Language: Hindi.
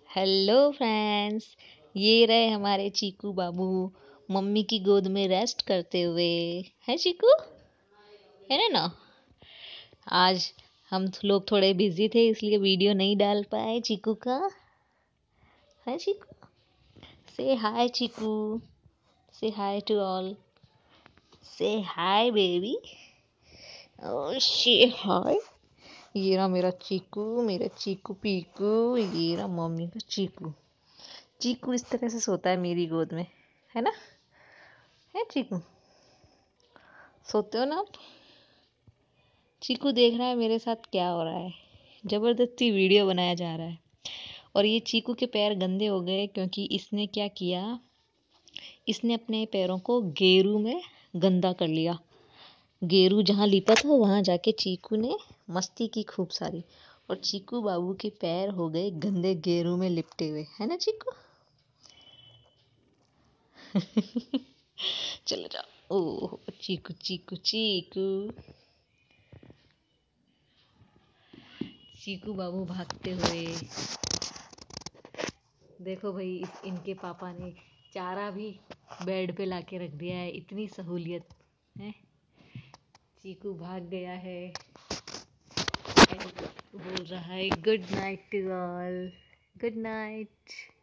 Hello friends. ये रहे हमारे चीकू बाबू मम्मी की गोद में रेस्ट करते हुए। है चीकू, है ना। आज हम लोग थोड़े बिजी थे इसलिए वीडियो नहीं डाल पाए चीकू का। है चीकू, से हाय चीकू, से हाय टू ऑल, से हाय बेबी, ओ से हाय। ये रहा मेरा चीकू, मेरा चीकू पीकू। ये रहा मम्मी का चीकू। चीकू इस तरह से सोता है मेरी गोद में, है ना। है चीकू, सोते हो ना आप। चीकू देख रहा है मेरे साथ क्या हो रहा है। जबरदस्ती वीडियो बनाया जा रहा है। और ये चीकू के पैर गंदे हो गए क्योंकि इसने क्या किया, इसने अपने पैरों को गेरू में गंदा कर लिया। गेरू जहाँ लिपा था वहाँ जाके चीकू ने मस्ती की खूब सारी। और चीकू बाबू के पैर हो गए गंदे गेरू में लिपटे हुए, है ना चीकू। चलो जाओ। ओह चीकू चीकू चीकू, चीकू बाबू भागते हुए। देखो भाई, इनके पापा ने चारा भी बेड पे लाके रख दिया है, इतनी सहूलियत है। चीकू भाग गया है, बोल रहा है good night to all, good night.